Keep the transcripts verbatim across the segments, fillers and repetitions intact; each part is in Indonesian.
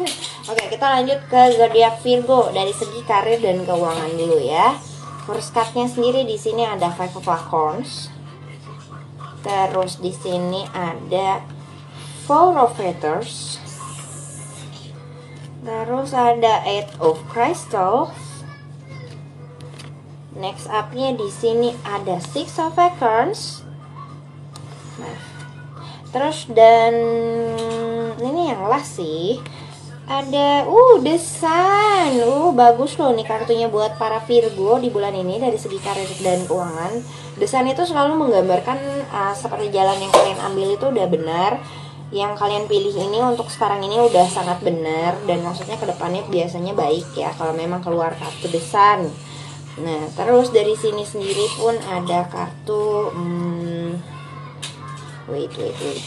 Oke, kita lanjut ke zodiak Virgo dari segi karir dan keuangan dulu ya. First card-nya sendiri di sini ada Five of Wands. Terus di sini ada Four of Feathers. Terus ada Eight of Crystals. Next up-nya di sini ada Six of Acorns. Nah, terus dan ini yang last sih ada uh The Sun. Uh bagus loh nih kartunya buat para Virgo di bulan ini dari segi karir dan keuangan. The Sun itu selalu menggambarkan uh, seperti jalan yang kalian ambil itu udah benar. Yang kalian pilih ini untuk sekarang ini udah sangat benar, dan maksudnya kedepannya biasanya baik ya kalau memang keluar kartu The Sun. Nah, terus dari sini sendiri pun ada kartu hmm, wait wait wait.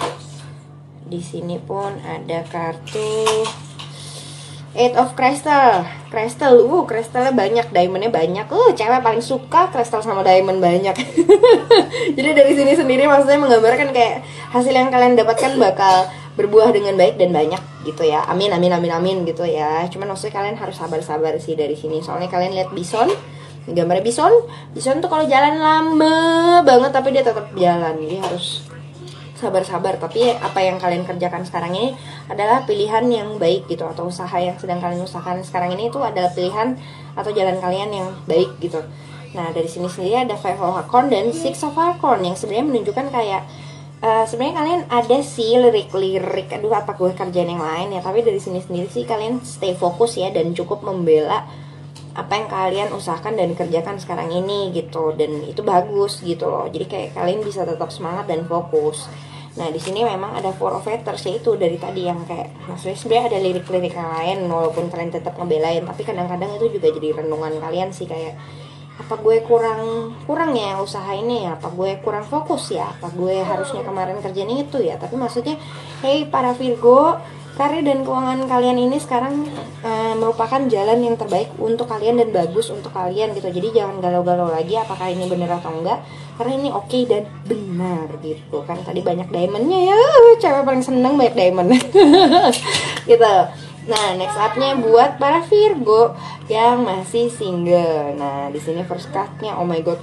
Di sini pun ada kartu Eight of Crystal. Crystal, uh, kristalnya banyak, diamondnya banyak. Uh, cewek paling suka kristal sama diamond banyak. Jadi dari sini sendiri maksudnya menggambarkan kayak hasil yang kalian dapatkan bakal berbuah dengan baik dan banyak gitu ya. Amin amin amin amin gitu ya. Cuman maksudnya kalian harus sabar-sabar sih dari sini. Soalnya kalian lihat bison, gambarnya bison. Bison tuh kalau jalan lama banget tapi dia tetap jalan. Jadi harus sabar-sabar. Tapi apa yang kalian kerjakan sekarang ini adalah pilihan yang baik gitu, atau usaha yang sedang kalian usahakan sekarang ini itu adalah pilihan atau jalan kalian yang baik gitu. Nah, dari sini sendiri ada Five of Acorn dan Six of Acorn yang sebenarnya menunjukkan kayak uh, sebenarnya kalian ada sih lirik-lirik aduh apa gue kerjaan yang lain ya, tapi dari sini sendiri sih kalian stay fokus ya dan cukup membela apa yang kalian usahakan dan kerjakan sekarang ini gitu, dan itu bagus gitu loh. Jadi kayak kalian bisa tetap semangat dan fokus. Nah, di sini memang ada Four of Feathers, yaitu dari tadi yang kayak maksudnya sebenarnya ada lirik-lirik yang lain walaupun kalian tetap ngebelain, tapi kadang-kadang itu juga jadi renungan kalian sih, kayak apa gue kurang kurang ya usaha ini ya, apa gue kurang fokus ya, apa gue harusnya kemarin kerjaan itu ya. Tapi maksudnya hey para Virgo, karir dan keuangan kalian ini sekarang uh, merupakan jalan yang terbaik untuk kalian dan bagus untuk kalian gitu. Jadi jangan galau-galau lagi apakah ini benar atau enggak, karena ini oke okay dan benar gitu kan. Tadi banyak diamondnya ya, cewek paling seneng banyak diamond. Gitu. Nah, next up-nya buat para Virgo yang masih single. Nah, di sini first card-nya oh my god,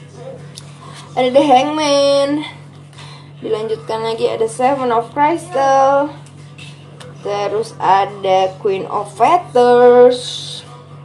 ada The Hangman. Dilanjutkan lagi ada Seven of Crystal. Terus ada Queen of Feathers.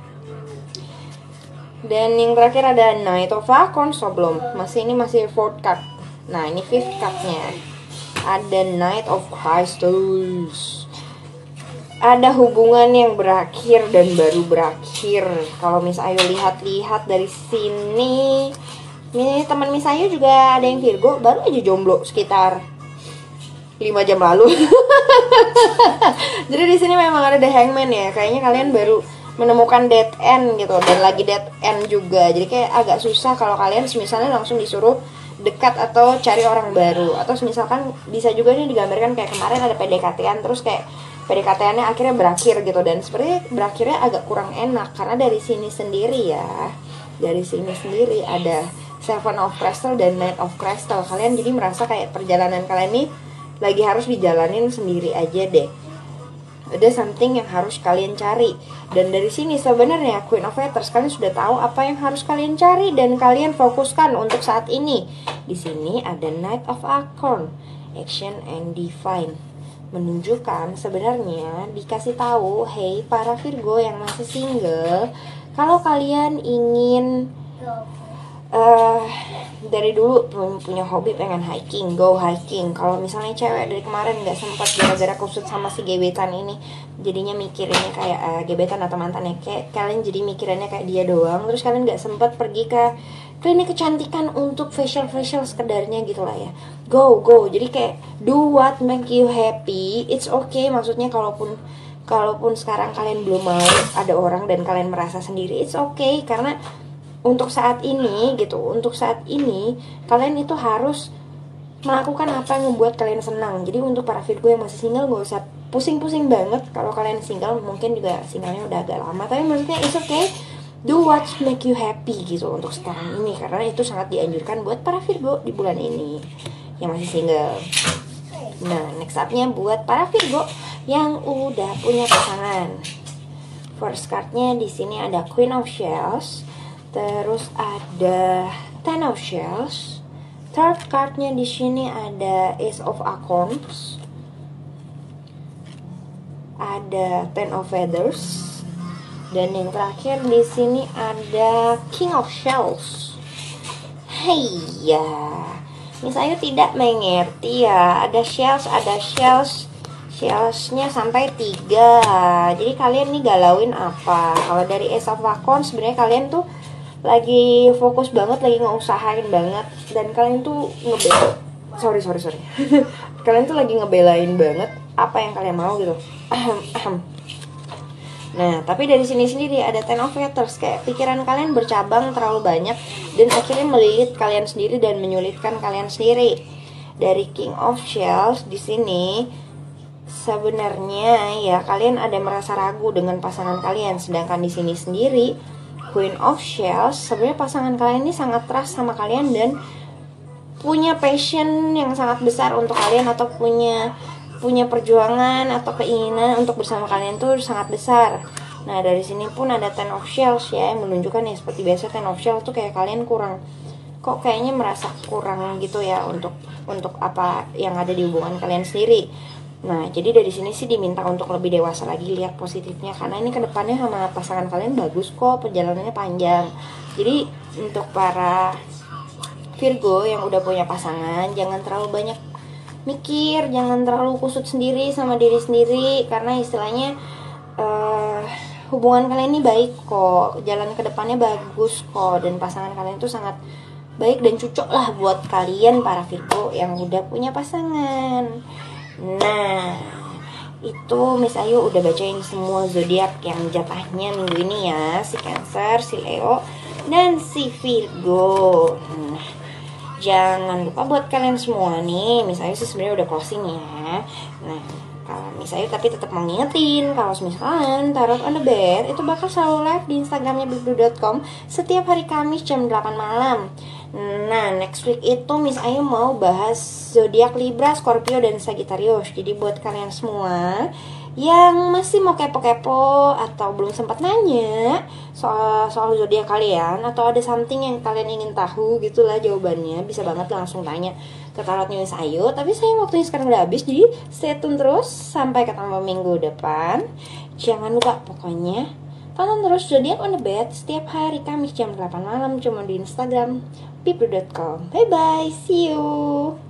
Dan yang terakhir ada Knight of Acorns. So belum, masih ini masih fourth card. Nah, ini fifth cardnya. Ada Knight of Crystals. Ada hubungan yang berakhir dan baru berakhir. Kalau Miss Ayu lihat-lihat dari sini, ini teman Miss Ayu juga ada yang Virgo, baru aja jomblo sekitar lima jam lalu. Jadi di sini memang ada The Hangman ya. Kayaknya kalian baru menemukan dead end gitu, dan lagi dead end juga. Jadi kayak agak susah kalau kalian misalnya langsung disuruh dekat atau cari orang baru. Atau misalkan bisa juga nih digambarkan kayak kemarin ada P D K T-an terus kayak P D K T-annya akhirnya berakhir gitu, dan sepertinya berakhirnya agak kurang enak karena dari sini sendiri ya. Dari sini sendiri ada Seven of Crystal dan Knight of Crystal. Kalian jadi merasa kayak perjalanan kalian nih lagi harus dijalanin sendiri aja deh. Ada something yang harus kalian cari. Dan dari sini sebenarnya Queen of Feathers, kalian sudah tahu apa yang harus kalian cari dan kalian fokuskan untuk saat ini. Di sini ada Knight of Acorn, Action and Divine. Menunjukkan sebenarnya dikasih tahu, hey para Virgo yang masih single, kalau kalian ingin Uh, dari dulu punya hobi pengen hiking, go hiking. Kalau misalnya cewek dari kemarin nggak sempat gara-gara kusut sama si gebetan ini, jadinya mikirinnya kayak uh, gebetan atau mantannya, kayak kalian jadi mikirannya kayak dia doang. Terus kalian nggak sempat pergi ke klinik kecantikan untuk facial facial sekedarnya gitu lah ya. Go go. Jadi kayak do what make you happy. It's okay. Maksudnya kalaupun kalaupun sekarang kalian belum mau ada orang dan kalian merasa sendiri, it's okay, karena untuk saat ini gitu, untuk saat ini kalian itu harus melakukan apa yang membuat kalian senang. Jadi untuk para Virgo yang masih single gak usah pusing-pusing banget. Kalau kalian single mungkin juga singlenya udah agak lama, tapi maksudnya it's okay, do what make you happy gitu untuk sekarang ini, karena itu sangat dianjurkan buat para Virgo di bulan ini yang masih single. Nah, next up-nya buat para Virgo yang udah punya pasangan. First card-nya di sini ada Queen of Shells, terus ada Ten of Shells. Third card-nya di sini ada Ace of Acorns, ada Ten of Feathers, dan yang terakhir di sini ada King of Shells. Hey ya, Miss Ayu tidak mengerti ya. Ada shells, ada shells, shellsnya sampai tiga. Jadi kalian nih galauin apa? Kalau dari Ace of Acorns sebenarnya kalian tuh lagi fokus banget, lagi ngeusahain banget, dan kalian tuh ngebel, sorry sorry sorry, kalian tuh lagi ngebelain banget apa yang kalian mau gitu. Nah, tapi dari sini sendiri ada Ten of Feathers, kayak pikiran kalian bercabang terlalu banyak dan akhirnya melilit kalian sendiri dan menyulitkan kalian sendiri. Dari King of Shells di sini sebenarnya ya kalian ada merasa ragu dengan pasangan kalian, sedangkan di sini sendiri Queen of Shells sebenarnya pasangan kalian ini sangat trust sama kalian dan punya passion yang sangat besar untuk kalian, atau punya punya perjuangan atau keinginan untuk bersama kalian tuh sangat besar. Nah, dari sini pun ada Ten of Shells ya, yang menunjukkan ya seperti biasa Ten of Shells tuh kayak kalian kurang, kok kayaknya merasa kurang gitu ya untuk untuk apa yang ada di hubungan kalian sendiri. Nah, jadi dari sini sih diminta untuk lebih dewasa lagi, lihat positifnya, karena ini kedepannya sama pasangan kalian bagus kok, perjalanannya panjang. Jadi untuk para Virgo yang udah punya pasangan, jangan terlalu banyak mikir, jangan terlalu kusut sendiri sama diri sendiri, karena istilahnya uh, hubungan kalian ini baik kok, jalan ke depannya bagus kok, dan pasangan kalian itu sangat baik dan cocok lah buat kalian para Virgo yang udah punya pasangan. Nah, itu Miss Ayu udah bacain semua zodiak yang jatahnya minggu ini ya, si Cancer, si Leo, dan si Virgo. Nah, jangan lupa buat kalian semua nih, Miss Ayu sih sebenarnya udah closing ya. Nah, kalau Miss Ayu tapi tetap mengingetin kalau misalkan Tarot on the Bed itu bakal selalu live di Instagramnya biblu dot com setiap hari Kamis jam delapan malam. Nah, next week itu Miss Ayu mau bahas zodiak Libra, Scorpio, dan Sagittarius. Jadi buat kalian semua yang masih mau kepo-kepo atau belum sempat nanya soal soal zodiak kalian, atau ada something yang kalian ingin tahu gitulah jawabannya, bisa banget langsung tanya ke Tarotnya Miss Ayu. Tapi sayang waktunya sekarang udah habis, jadi stay tune terus sampai ketemu minggu depan. Jangan lupa pokoknya tonton terus Zodiac on the Bed setiap hari Kamis jam delapan malam cuma di Instagram biblu dot com. Bye bye, see you.